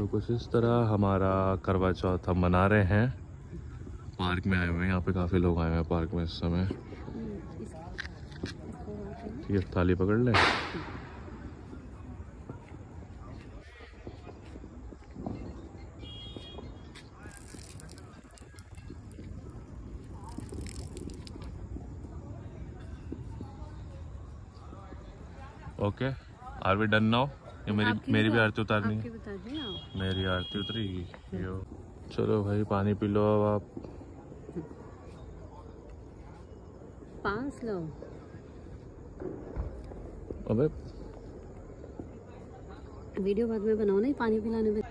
तो कुछ इस तरह हमारा करवा चौथ हम मना रहे हैं। पार्क में आए हुए हैं, यहाँ पे काफ़ी लोग आए हुए हैं पार्क में इस समय। ठीक है, थाली पकड़ ले। Okay, are we done now? ये मेरी भी आरती उतारनी है। मेरी आरती उतरेगी। चलो भाई पानी पी लो अब आप। 5 लो। अबे वीडियो बाद में बनाओ नहीं, पानी पिलाने में।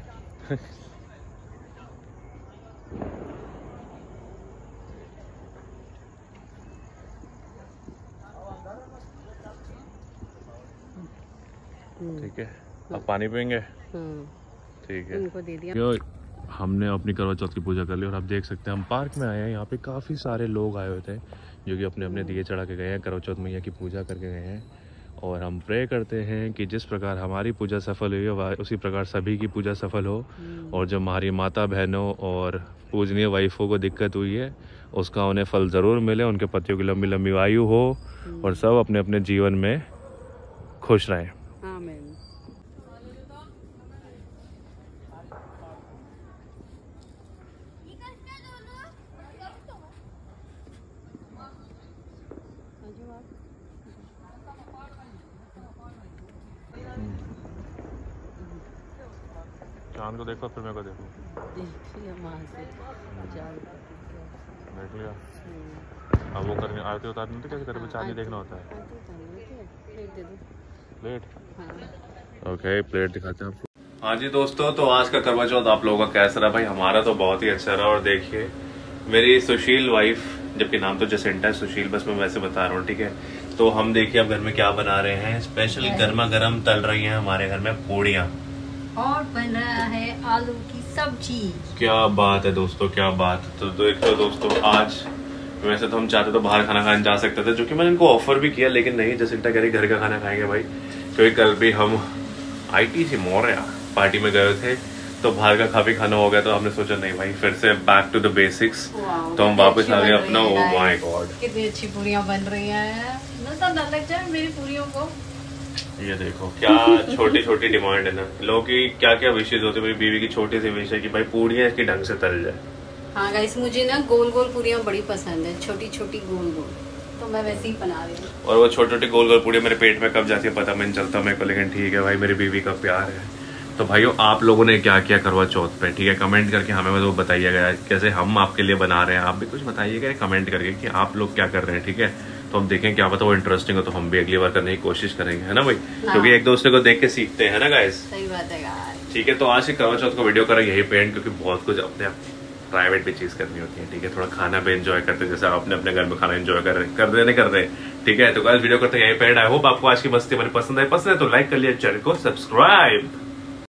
ठीक है, अब पानी पियेंगे। ठीक है, उनको दे दिया। यो हमने अपनी करवा चौथ की पूजा कर ली और आप देख सकते हैं हम पार्क में आए हैं। यहाँ पे काफ़ी सारे लोग आए हुए थे जो कि अपने अपने दिए चढ़ा के गए हैं, करवा चौथ मैया की पूजा करके गए हैं। और हम प्रे करते हैं कि जिस प्रकार हमारी पूजा सफल हुई है उसी प्रकार सभी की पूजा सफल हो। और जो हमारी माता बहनों और पूजनीय वाइफों को दिक्कत हुई है उसका उन्हें फल ज़रूर मिले, उनके पतियों की लंबी लंबी आयु हो और सब अपने अपने जीवन में खुश रहें। चांद को देखो फिर मेरे को देखो। देख लिया। अब वो करने आरती उतारनी तो कैसे करे? चांद ही देखना होता है। प्लेट? ओके, प्लेट दिखाते हैं आपको। हाँ जी दोस्तों, तो आज का करवा चौथ आप लोगों का कैसा रहा भाई? हमारा तो बहुत ही अच्छा रहा। और देखिए मेरी सुशील वाइफ, जबकि नाम तो जसिंटा है, सुशील बस मैं वैसे बता रहा हूँ। ठीक है, तो हम देखिए अब घर में क्या बना रहे हैं। स्पेशल गर्मा गर्म तल रही हैं हमारे घर में पूड़ियाँ और बन रहा है आलू की सब्जी। क्या बात है दोस्तों, क्या बात। तो देखो दोस्तों, आज वैसे तो हम चाहते तो बाहर खाना खाने जा सकते थे, जो कि मैंने इनको ऑफर भी किया, लेकिन नहीं, जसिंटा कह रही घर का खाना खाएंगे भाई। क्योंकि कल भी हम ITC मोरिया पार्टी में गए थे तो बाहर का काफी खाना हो गया, तो हमने सोचा नहीं भाई फिर से बैक टू द बेसिक्स। तो हम वापस आ गए अपना। ओ माय गॉड, कितनी अच्छी पूरियां बन रही हैं। नजर न लग जाए मेरी पूरियों को। ये देखो क्या छोटी छोटी डिमांड है ना लोगों की, क्या क्या विशेष होती है। बीवी की छोटी सी विश है कि भाई पूड़ियाँ इसकी ढंग से तल जाए। हाँ गाइस, मुझे ना गोल गोल पूरियां बड़ी पसंद है, छोटी छोटी गोल गोल, तो मैं वैसे ही बना रही हूँ। और वो छोटी छोटी गोल गोल पूड़ियाँ मेरे पेट में कब जाती है पता नहीं चलता मेरे को, लेकिन ठीक है भाई, मेरी बीवी का प्यार है। तो भाइयों आप लोगों ने क्या किया करवा चौथ पे? ठीक है, कमेंट करके हमें तो बताइएगा, कैसे हम आपके लिए बना रहे हैं। आप भी कुछ बताइएगा कमेंट करके कि आप लोग क्या कर रहे हैं। ठीक है, तो हम देखें क्या पता वो इंटरेस्टिंग हो तो हम भी अगली बार करने की कोशिश करेंगे, है ना भाई? हाँ। क्योंकि एक दूसरे को देख के सीखते हैं ना गाइस। सही बात है गाइस। ठीक है, तो आज की करवा चौथ का वीडियो करा यही पे एंड, क्योंकि बहुत कुछ अपने प्राइवेट भी चीज करनी होती है। ठीक है, थोड़ा खाना भी एंजॉय करते हैं, जैसे आपने अपने घर में खाना एंजॉय कर रहे। ठीक है, तो गाइस वीडियो करते हैं यही पे एंड। आई होप आपको आज की मस्ती हमारी पसंद है तो लाइक कर लिया, चैनल को सब्सक्राइब।